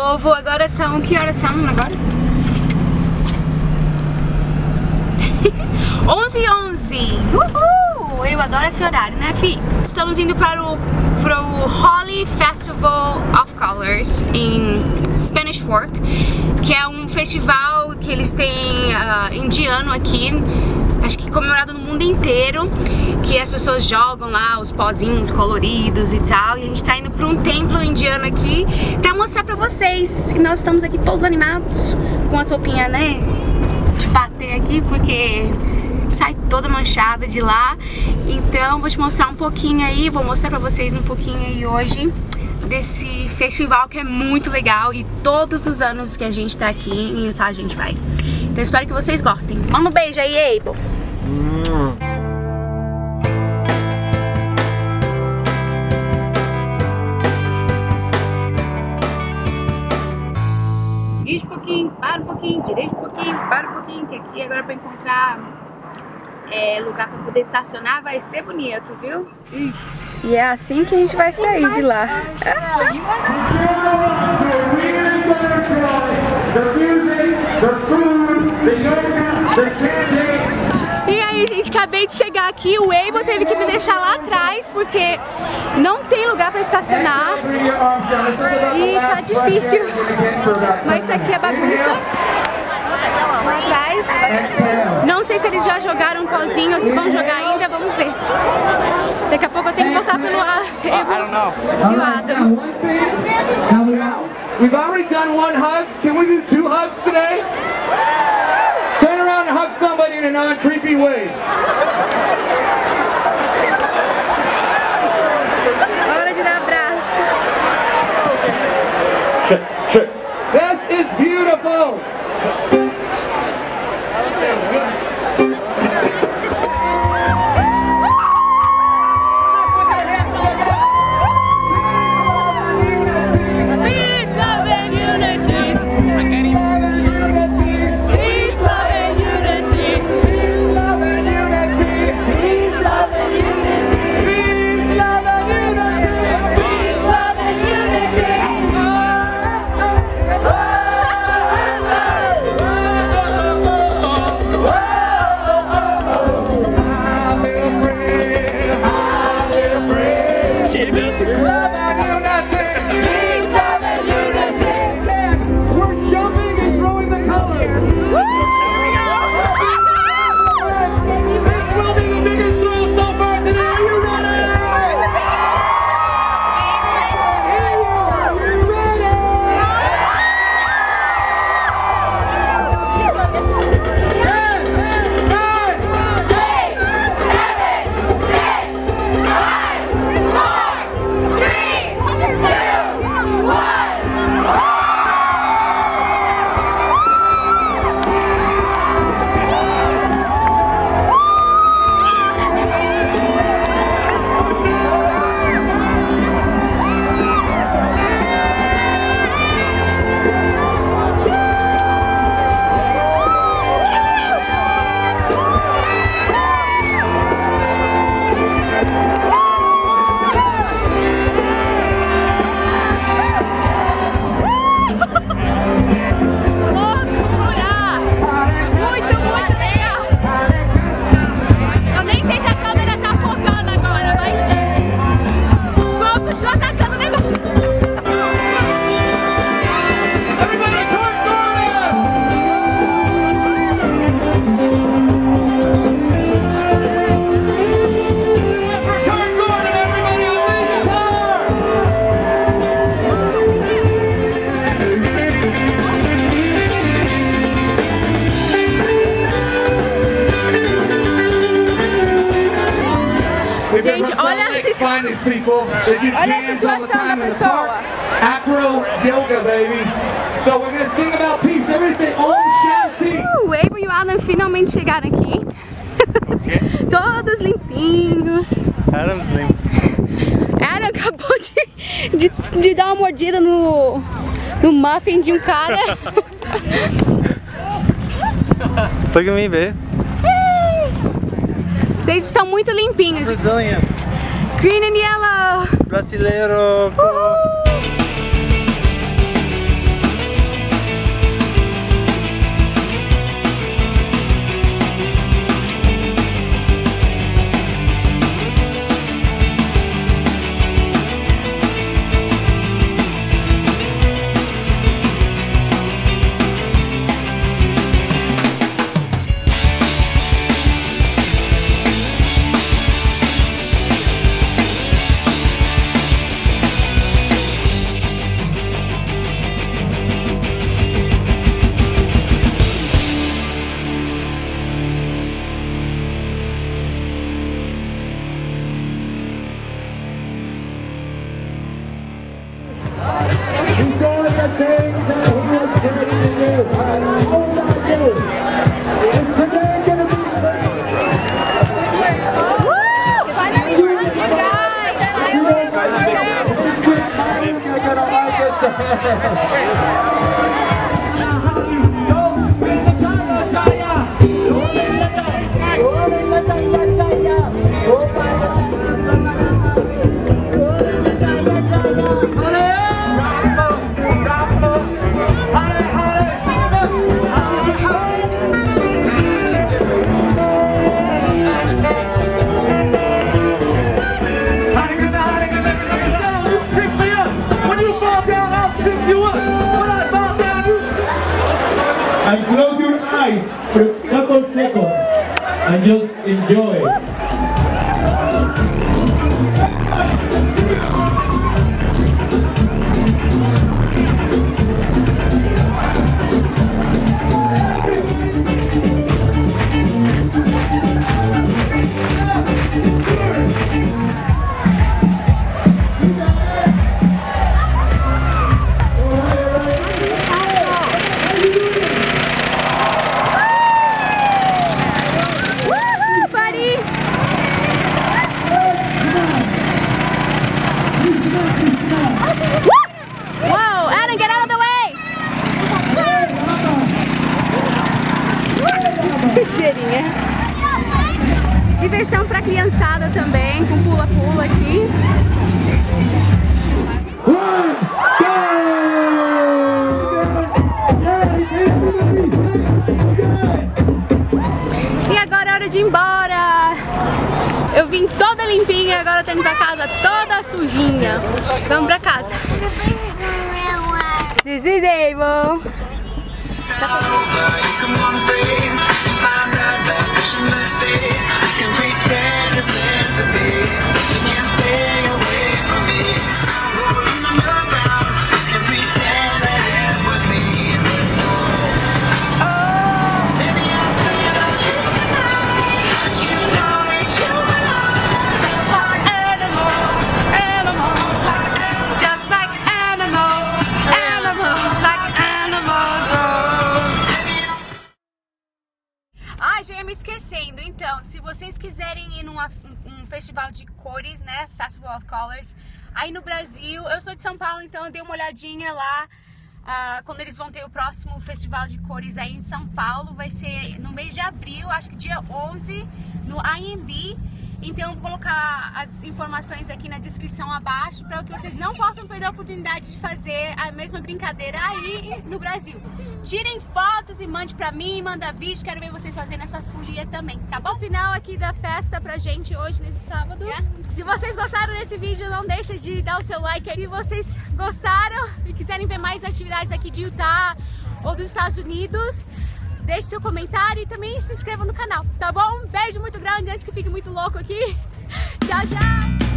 novo. Agora são... Que horas são agora? 11h11. Uhul! Eu adoro esse horário, né, fi? Estamos indo para o Holi Festival of Colors em Spanish Fork, que é um festival que eles têm indiano aqui, acho que comemorado no mundo inteiro, que as pessoas jogam lá os pozinhos coloridos e tal, e a gente tá indo pra um templo indiano aqui pra mostrar pra vocês que nós estamos aqui todos animados com a roupinha, né, de bater aqui, porque sai toda manchada de lá. Então vou te mostrar um pouquinho aí, vou mostrar pra vocês um pouquinho aí hoje desse festival que é muito legal, e todos os anos que a gente tá aqui em Utah a gente vai. Então espero que vocês gostem. Manda um beijo aí, Abel. Vira um pouquinho, para um pouquinho, direita um pouquinho, para um pouquinho, que aqui agora pra encontrar lugar pra poder estacionar vai ser bonito, viu? E é assim que a gente vai sair de lá. E aí, gente, acabei de chegar aqui. O Abel teve que me deixar lá atrás porque não tem lugar pra estacionar e tá difícil. Mas tá aqui a bagunça lá atrás. Não sei se eles já jogaram um pozinho ou se vão jogar ainda, vamos ver. Daqui a pouco eu tenho que voltar pelo Abel e o Adam. We've already done one hug. Can we do 2 hugs today? Turn around and hug somebody in a non-creepy way. Hora de dar abraço. This is beautiful. Gente, olha a situação da pessoa. Acro yoga, baby. So we're gonna sing about peace. Everybody say Om Shanti. O Abel e o Adam finalmente chegaram aqui. Todos limpinhos. Adam's limpo. Adam acabou de dar uma mordida no muffin de um cara. Look at me, babe. Vocês estão muito limpinhos. Brazilian. Green and yellow. Brasileiro. And close your eyes for a couple seconds and just enjoy. Diversão pra criançada também, com pula-pula aqui. E agora é hora de ir embora. Eu vim toda limpinha, agora eu tô indo pra casa toda sujinha. Vamos pra casa. This is Abel. Já ia me esquecendo, então, se vocês quiserem ir num festival de cores, né, Festival of Colors, aí no Brasil, eu sou de São Paulo, então eu dei uma olhadinha lá, quando eles vão ter o próximo festival de cores aí em São Paulo, vai ser no mês de abril, acho que dia 11, no IMB. Então eu vou colocar as informações aqui na descrição abaixo para que vocês não possam perder a oportunidade de fazer a mesma brincadeira aí no Brasil. Tirem fotos e mande pra mim, manda vídeo, quero ver vocês fazendo essa folia também, tá bom? Final aqui da festa pra gente hoje, nesse sábado. Se vocês gostaram desse vídeo, não deixa de dar o seu like. Se vocês gostaram e quiserem ver mais atividades aqui de Utah ou dos Estados Unidos, deixe seu comentário e também se inscreva no canal, tá bom? Um beijo muito grande antes que fique muito louco aqui. Tchau, tchau!